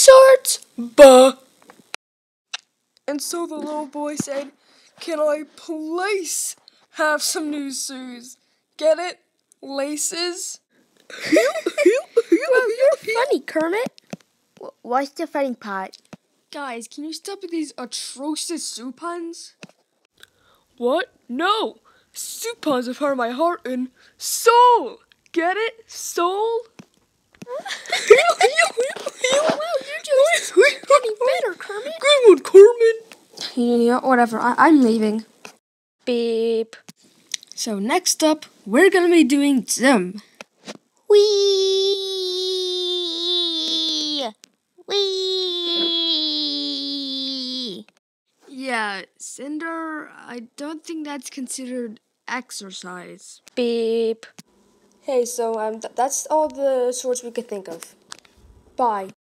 shorts? Buh. And so the little boy said, "Can I please have some new shoes? Get it? Laces?" Well, you're funny, Kermit. What's the funny part? Guys, can you stop with these atrocious shoe puns? What? No! Shoe puns are part of my heart and soul! Get it? Soul? You're just getting better, Kermit. Good one, Kermit! Yeah, whatever. I'm leaving. Beep. So next up, we're gonna be doing gym. Wee. Yeah, Cinder, I don't think that's considered exercise. Beep. Hey, so that's all the sorts we could think of. Bye.